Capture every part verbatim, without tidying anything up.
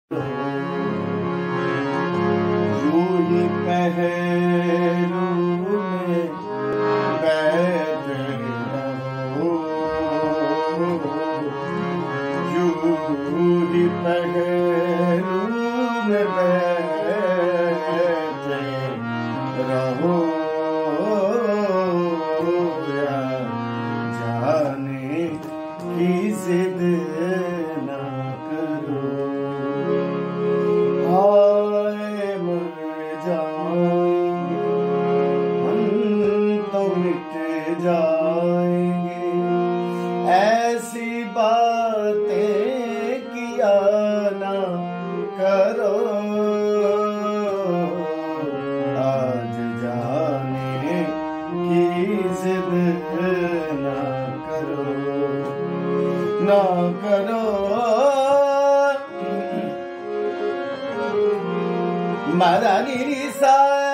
यूं ही पहलू में बैठे रहो, यूं ही पहलू में बैठे रहो, या जाने की जिद ना करो। हाय मर जाएंगे हम तो मिट जाएंगे, ऐसी बातें किया ना करो। आज जाने की जिद ना करो, ना करो। मदा नि रे सा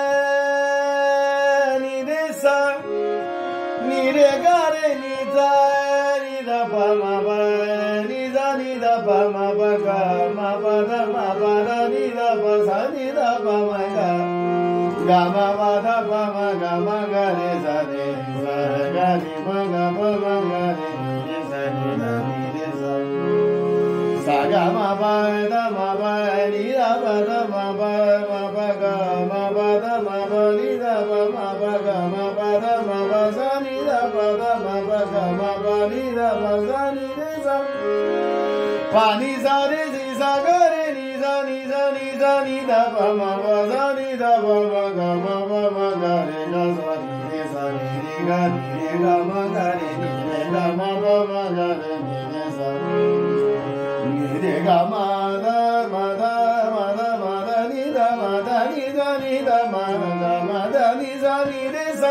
नि रे सा नि रे गा रे नि सा नि दा पा मा पा नि दा नि दा पा मा पा गा मा पा दा मा पा दा नि दा पा सा नि दा पा मा गा गा मा पा दा पा मा गा मा गा रे सा रे सा गा नि मा गा पा मा गा रे नि रे सा नि दा नि रे सा सा गा मा पा दा मा पा नि दा पा दा मा पा मा पा गा मा पा दा मा पा नि दा पा मा पा गा मा पा दा मा पा सा नि दा पा दा मा पा गा मा पा नि दा पा सा नि रे सा पा नि सा रे सी सा गा रे नि सा नि सा नि सा नि दा पा मा पा सा नि दा पा मा गा मा पा मा गा रे गा सा नि रे सा नि रे गा नि रे गा मा गा रे नि रे गा मा पा मा गा रे नि रे सा नि रे गा मा दा मा दा मा दा मा दा नि दा मा दा नि दा नि दा मा दा मा दा नि सा नि रे सा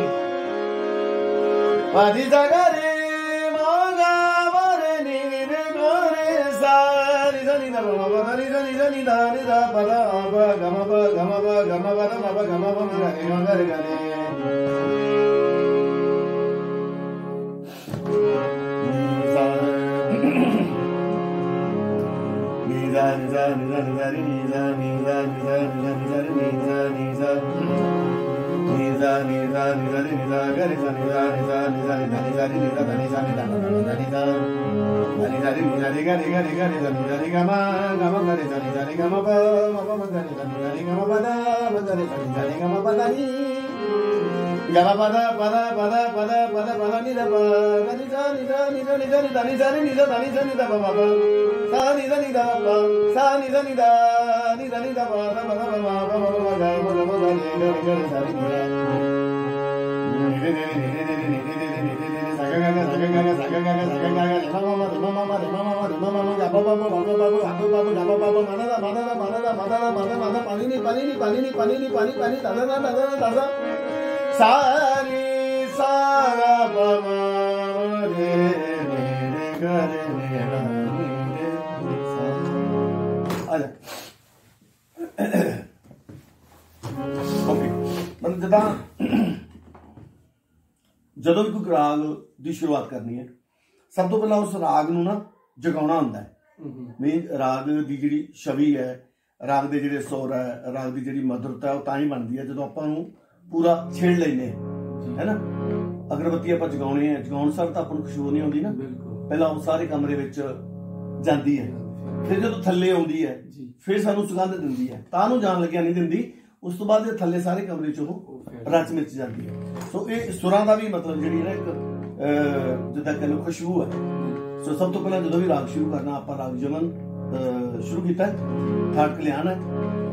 पा नि सा गा रे मा गा मा रे नि रे गा रे सा नि सा नि दा मा मा दा नि सा नि सा नि दा नि दा पा दा पा गा मा पा गा मा पा गा मा पा दा मा पा गा मा पा मा गा रे गा गा रे गा रे ni za ni za ni za ni za ni za ni za ni za ni za ni za ni za ni za ni za ni za ni za ni za ga ni za ni za ni za ni za ni za ni za ni za ni za ni za ni za ni za ni za ni za ni za ni ga ni ga ni ga ni za ni za ni ga ma ga ma ga ni za ni za ni ga ma pa ma pa ma ga ni za ni za ni ga ma pa da ma ga ni za ni za ni ga ma pa da ni ga ma pa da pa da pa da pa da pa da pa da ni da pa ga ni za ni za ni za ni za ni za ni za ni za ni za ni da pa ma pa sa ni za ni da pa sa ni za ni da ni za ni da pa da pa da pa ma pa ma ma ga ma ma ga ni ga ni ga ni za ni ga ni ni ni ni ni ni ni ni ni sa ga ga ga sa ga ga ga sa ga ga ga sa ga ga ga ma ma ma ma ma ma ma ma ma ma ma ga pa pa pa pa pa pa pa pa pa ga pa pa pa ma na ma na ma na ma na ma na ma na pa ni ni pa ni ni pa ni ni pa ni ni pa ni pa ni da da da da da da sa ni sa ga pa ma re re re ga re re ga ni re sa आ जा okay मतलब जदा ਜਦੋਂ ਵੀ ਕੋਈ ਰਾਗ ਦੀ ਸ਼ੁਰੂਆਤ ਕਰਨੀ ਹੈ ਸਭ ਤੋਂ ਪਹਿਲਾਂ ਉਸ ਰਾਗ ਨੂੰ ਨਾ ਜਗਾਉਣਾ ਹੁੰਦਾ ਹੈ ਵੀ ਰਾਗ ਦੀ ਜਿਹੜੀ ਛਵੀ ਹੈ ਰਾਗ ਦੇ ਜਿਹੜੇ ਸੁਰ ਹੈ ਰਾਗ ਦੀ ਜਿਹੜੀ ਮਧੁਰਤਾ ਉਹ ਤਾਂ ਹੀ ਬਣਦੀ ਹੈ ਜਦੋਂ ਆਪਾਂ ਨੂੰ ਪੂਰਾ ਛੇੜ ਲੈਨੇ ਹੈ ਨਾ ਅਗਰਬੱਤੀ ਆਪਾਂ ਜਗਾਉਣੇ ਆ ਜਗਾਉਣ ਸਾਰ ਤਾਂ ਆਪਾਂ ਨੂੰ ਖੁਸ਼ਬੂ ਨਹੀਂ ਆਉਂਦੀ ਨਾ ਪਹਿਲਾਂ ਉਹ ਸਾਰੇ ਕਮਰੇ ਵਿੱਚ ਜਾਂਦੀ ਹੈ ਫਿਰ ਜਦੋਂ ਥੱਲੇ ਆਉਂਦੀ ਹੈ ਫਿਰ ਸਾਨੂੰ ਸੁਗੰਧ ਦਿੰਦੀ ਹੈ ਤਾਂ ਨੂੰ ਜਾਣ ਲੱਗਿਆ ਨਹੀਂ ਦਿੰਦੀ ਉਸ ਤੋਂ ਬਾਅਦ ਇਹ ਥੱਲੇ ਸਾਰੇ ਕਮਰੇ 'ਚ ਉਹ ਰਚ ਮਿਚ ਜਾਂਦੀ ਹੈ ਸੋ ਇਹ ਸੁਰਾਂ ਦਾ ਵੀ ਮਤਲਬ ਜਿਹੜੀ ਨਾ ਇੱਕ ਜਿੱਦਾਂ ਕਹਿੰਦੇ ਖੁਸ਼ਬੂ ਹੈ ਸੋ ਸਭ ਤੋਂ ਪਹਿਲਾਂ ਜਦੋਂ ਵੀ ਰਾਗ ਸ਼ੁਰੂ ਕਰਨਾ ਆਪਾਂ ਰਾਗ ਜਮਨ ਸ਼ੁਰੂ ਕੀਤਾ ਥਰਡ ਕਲਿਆਣ ਹੈ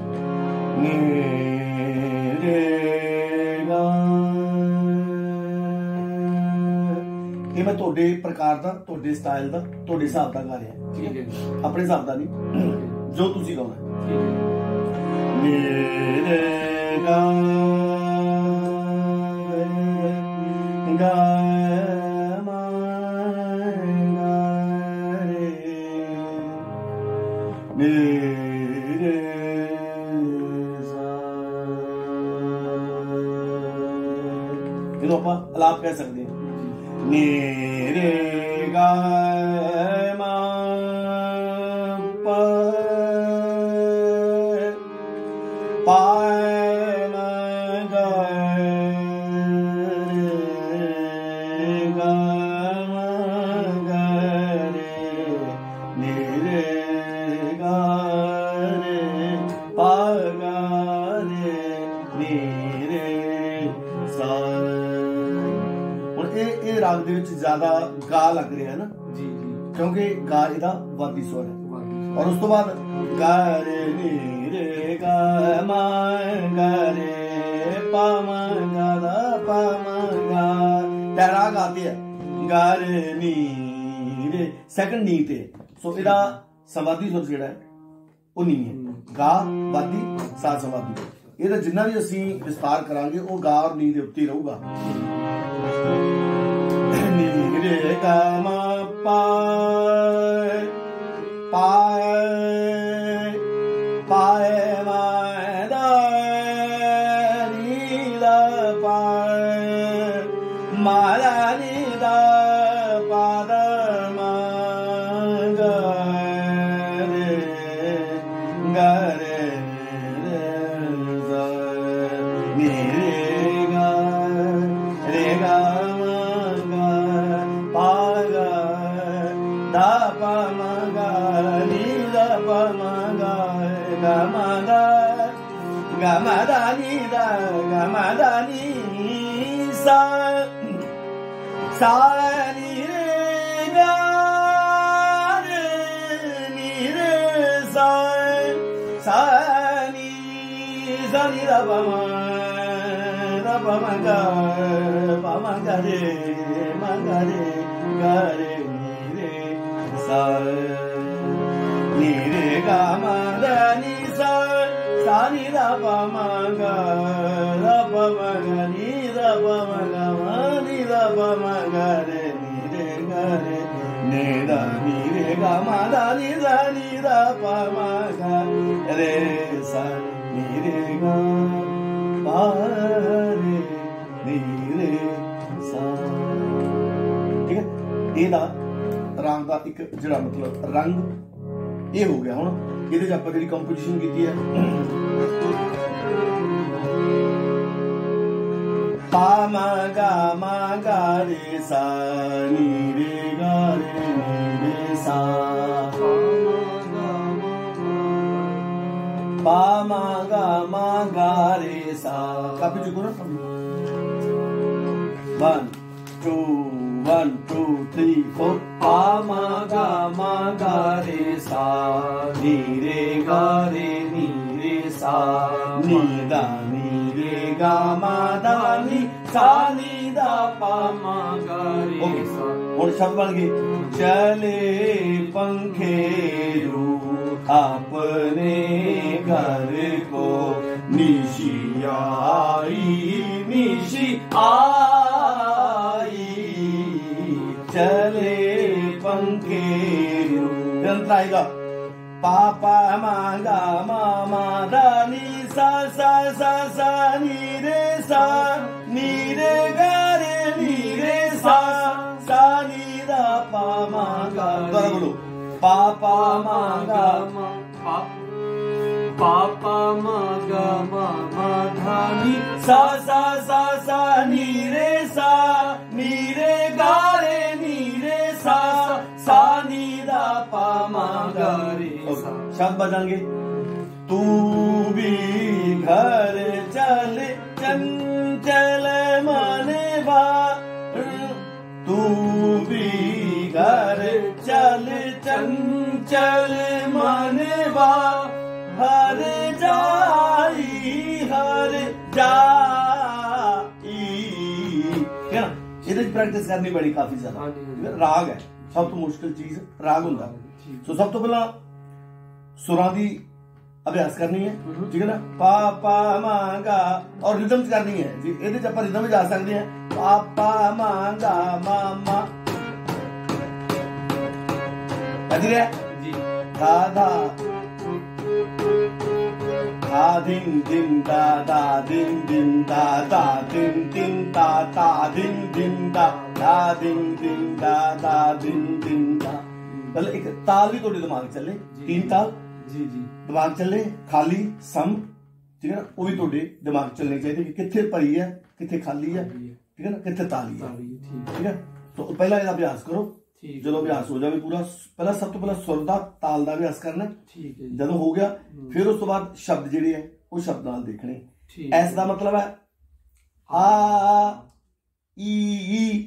ਮੇਰੇ ਗਾ ਇਹ ਮੈਂ ਤੁਹਾਡੇ ਪ੍ਰਕਾਰ ਦਾ ਤੁਹਾਡੇ ਸਟਾਈਲ ਦਾ ਤੁਹਾਡੇ ਹਿਸਾਬ ਦਾ ਗਾ ਰਿਹਾ ਠੀਕ ਹੈ ਆਪਣੇ ਹਿਸਾਬ ਦਾ ਨਹੀਂ ਜੋ ਤੁਸੀਂ ਗਾਉਣਾ ਮੇਰੇ ਗਾ ਗਾ ਮਾ ਗਾ ਰੇ ਮੇਰੇ ਸਾ ਇਹਨੂੰ ਆਪਾਂ ਅਲਾਪ ਕਹਿ ਸਕਦੇ ਹਾਂ ਮੇਰੇ ਗਾ ਮਾ ਪਾ राग दे विच ज्यादा गा लग रहा है ना जी जी, क्योंकि गा इहदा वादी स्वर है। और उस तो बाद गा रे नी रे गा मा गा रे पा मा गा दा पा मा गा, राग आते हैं गा रे नी रे सेकंड नी ते, सो इहदा संवादी सुर जिहड़ा है वो नी है, गा वादी सा संवादी। ਇਹਦਾ जिन्ना भी ਅਸੀਂ विस्तार करांगे वो गा और नी ਦੇ ਉੱਤੇ ਹੀ ਰਹੂਗਾ। नी रे गा मा पा पाए पाए मा दा नी दा पाए मा दा नी दा पा दा मा गा रे गा रे ma da ni da ga ma da ni sa sa ni re ga re ni re sa sa ni sa ni da pa ma da pa ma ga pa ma ga re ma ga re ga re ni re sa ni re ga ma da ni sa sa ni da pa ma ga da pa ma ga ni da pa ma ga ma ni da pa ma ga re ni re ga re ne da ni re ga ma da ni da ni da pa ma ga re sa ni re ga pa re ni re sa। ठीक है, ਇਹਦਾ ਰਾਗ ਦਾ ਇੱਕ ਜਿਹੜਾ ਮਤਲਬ ਰੰਗ ਇਹ ਹੋ ਗਿਆ। ਹੁਣ ਇਹਦੇ ਚ ਆਪਾਂ ਜਿਹੜੀ ਕੰਪੋਜੀਸ਼ਨ ਕੀਤੀ ਹੈ पा मा गा मा गा रे सा नी रे गा रे नी रे सा पा मा गा मा गा रे सा। काफी चुको ना, one two one two three four पा मा गा मा गा रे सा नी रे गा रे नी रे सा नी दा नी रे गा मा दा नी सा नी दा पा मा गा रे सा। और शब्द बन गए चले पंखेरू अपने घर को निशी आई निशी आई चले पंखेरू। निरंतर आएगा पा पा मा गा मा मा दा नी सा सा सा सा नी रे सा नी रे गा रे नी रे सा सा नी दा पा मा गा। दोबारा बोलो पा पा मा गा मा पा पा पा मा गा मा मा धा नी सा सा सा सा नी रे सा नी रे गा रे नी रे सा सा नी दा पा मा गा रे सा। शब्द बजाएंगे तू भी घर चल चंचल मन बा तू भी घर चल चंचल मन बा हर जाई हर जाई। ठीक है ना, ये प्रैक्टिस करनी पड़ी काफी ज्यादा। राग है सब तो मुश्किल चीज राग होता है। तो सब तो पहला सुरां दी अभ्यास करनी है। ठीक है ना, पा पा मा गा और रिदम करनी है जी। ਇਹਦੇ ਚ ਆਪਾਂ रिदम जा सकते हैं पा पा मा गा मा मा बज रहा जी धा धा धा दिन दिन दा दा दिन दिन दा दा दिन दिन दा दा दिन दिन दा दा दिन दिन दा दा दिन दिन दा। मतलब एक ताल भी थोड़े दिमाग चले, तीन ताल जी जी दिमाग चले, खाली सम। ठीक है ना, वो भी थोड़े दिमाग चलने चाहिए कि कितने भरी है कितने खाली है। ठीक है ना, कितने ताली है। ठीक है, तो पहला ਇਹਦਾ अभ्यास करो। ਜਦੋਂ ਅਭਿਆਸ ਹੋ ਜਾਵੇ ਪੂਰਾ, ਪਹਿਲਾਂ ਸਭ ਤੋਂ ਪਹਿਲਾਂ ਸੁਰ ਦਾ ਤਾਲ ਦਾ ਅਭਿਆਸ ਕਰਨਾ। ਠੀਕ ਹੈ, ਜਦੋਂ ਹੋ ਗਿਆ ਫਿਰ ਉਸ ਤੋਂ ਬਾਅਦ ਸ਼ਬਦ ਜਿਹੜੇ ਹੈ ਉਹ ਸ਼ਬਦ ਨਾਲ ਦੇਖਣੇ। ਐਸ ਦਾ ਮਤਲਬ ਹੈ ਆ ਈ ਈ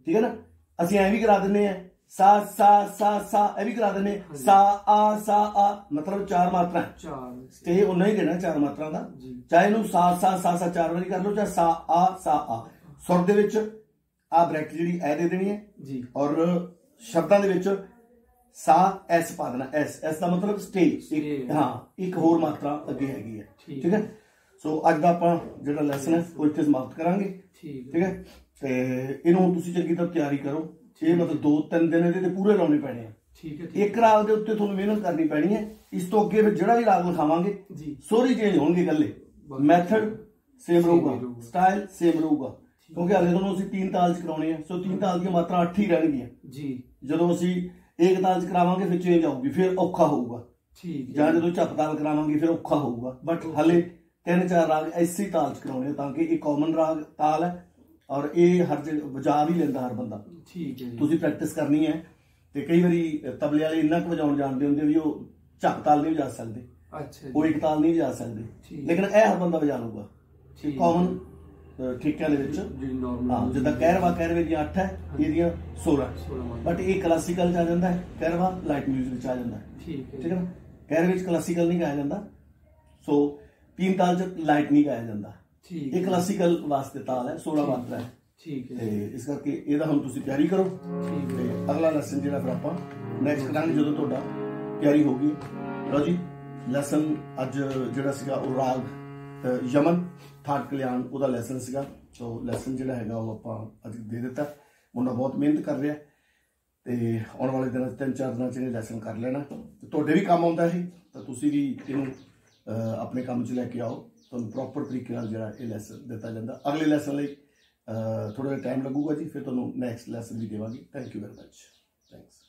ठीक है ना। ਅਸੀਂ ਐ ਵੀ ਕਰਾ ਦਿੰਨੇ ਆ सा सा सा सा ਇਹ ਵੀ ਕਰਾ ਦਿੰਨੇ सा आ सा आ मतलब चार मात्रा चार ਤੇ ਉਹਨਾਂ ਹੀ ਦੇਣਾ ਚਾਰ ਮਾਤਰਾ ਦਾ ਚਾਹੇ ਇਹਨੂੰ सा सा सा सा चार ਵਾਰੀ ਕਰ ਲਓ ਚਾਹੇ सा आ सा आ ਸੁਰ ਦੇ ਵਿੱਚ ਆ ਬ੍ਰੈਕਟ ਜਿਹੜੀ ਐ ਦੇ ਦੇਣੀ ਹੈ ਜੀ ਔਰ ਸ਼ਬਦਾਂ ਦੇ ਵਿੱਚ सा एस पा देना एस एस का मतलब स्टे एक हाँ एक होर मात्रा अगे हैगी है ठीक है। सो अज का आपां जिहड़ा लैसन है वो इत्थे समाप्त करांगे ठीक है। ते इहनूं तुसीं चंगी तरह तैयारी करो ये मतलब दो तीन दिन इहदे पूरे लाने पैणे हैं ठीक है। एक राग दे उत्ते तुहानूं मेहनत करनी पैनी है। इस तो अगे फिर जिहड़ा भी राग लिखावांगे सोरी चेंज होणगे गल्ले मैथड सेम रहूगा स्टाइल सेम रहूगा क्योंकि हाले तुहानूं असीं तीन ताल च कराउणे आ। सो तीन ताल दी मात्रा अठ ही रहणगीਆਂ जी जदों असीं एक ताल च करावांगे फिर चेंज आऊगी फिर औखा होगा ठीक जां जदों झप ताल करावांगे फिर औखा होगा बट हाले तीन चार राग ऐसी ताल च कराउणे ताकि ये कॉमन राग ताल है और ये हर जगह बजा भी लेंदा हर बंदा ठीक है। तुसीं प्रैक्टिस करनी है ते कई बारी तबले वाले इन्ना क वजाउण जाणदे हुंदे भी वो झप ताल नहीं वजा सकदे अच्छा वो एक ताल नहीं वजा सकदे लेकिन यह हर बंदा वजा लूगा कॉमन ठीकियां दे विच हां जिद्दां कहरवा कहरवे दी अठ है इहदियां सोलह बट ये क्लासिकल च आ जांदा है कहरवा लाइट म्यूजिक च आ जांदा है ठीक है ठीक है ना। कहरवे च क्लासिकल नहीं गाया जांदा सो तीन ताल च लाइट नहीं गाया जांदा ठीक ये क्लासिकल वास्ते ताल है सोलह मात्रा है ठीक है। ते इस करके ਇਹਦਾ ਹੁਣ ਤੁਸੀਂ ਤਿਆਰੀ ਕਰੋ ਠੀਕ ਹੈ। ਅਗਲਾ ਲੈਸਨ ਜਿਹੜਾ ਫਿਰ ਆਪਾਂ ਨੈਕਸਟ ਕਰਾਂਗੇ ਜਦੋਂ ਤੁਹਾਡਾ ਤਿਆਰੀ ਹੋਗੀ। ਲਓ ਜੀ ਲੈਸਨ ਅੱਜ ਜਿਹੜਾ ਸੀਗਾ ਉਹ ਰਾਗ यमन थाट कल्याण ਉਹਦਾ ਲੈਸਨ ਸੀਗਾ। ਸੋ ਲੈਸਨ ਜਿਹੜਾ ਹੈਗਾ ਉਹ ਆਪਾਂ ਅੱਜ ਦੇ ਦਿੱਤਾ। ਮੁੰਡਾ ਬਹੁਤ ਮਿਹਨਤ ਕਰ ਰਿਹਾ ਤੇ ਆਉਣ ਵਾਲੇ ਦਿਨਾਂ 'ਚ ਤਿੰਨ ਚਾਰ ਦਿਨਾਂ 'ਚ ਇਹ ਲੈਸਨ ਕਰ ਲੈਣਾ ਤੇ ਤੁਹਾਡੇ ਵੀ ਕੰਮ ਆਉਂਦਾ ਇਹ ਤਾਂ ਤੁਸੀਂ ਵੀ ਇਹਨੂੰ ਆਪਣੇ ਕੰਮ 'ਚ ਲੈ ਕੇ ਆਓ। ਤੁਹਾਨੂੰ ਪ੍ਰੋਪਰ ਤਰੀਕੇ ਨਾਲ ਜਿਹੜਾ ਇਹ ਲੈਸਨ ਦਿੱਤਾ ਜਾਂਦਾ। ਅਗਲੇ ਲੈਸਨ ਲਈ ਥੋੜਾ ਜਿਹਾ ਟਾਈਮ ਲੱਗੂਗਾ ਜੀ ਫਿਰ ਤੁਹਾਨੂੰ ਨੈਕਸਟ ਲੈਸਨ ਵੀ ਦੇਵਾਂਗੇ। Thank you very much thanks.